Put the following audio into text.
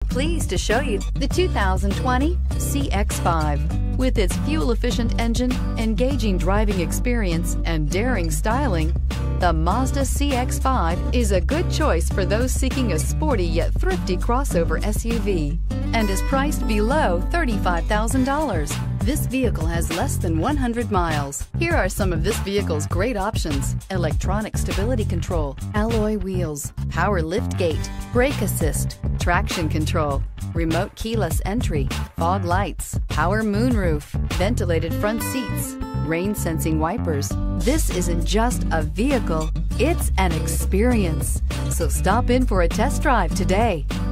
pleased to show you the 2020 CX-5. With its fuel-efficient engine, engaging driving experience, and daring styling, the Mazda CX-5 is a good choice for those seeking a sporty yet thrifty crossover SUV and is priced below $35,000. This vehicle has less than 100 miles. Here are some of this vehicle's great options: electronic stability control, alloy wheels, power liftgate, brake assist, traction control, remote keyless entry, fog lights, power moonroof, ventilated front seats, rain sensing wipers. This isn't just a vehicle, it's an experience. So stop in for a test drive today.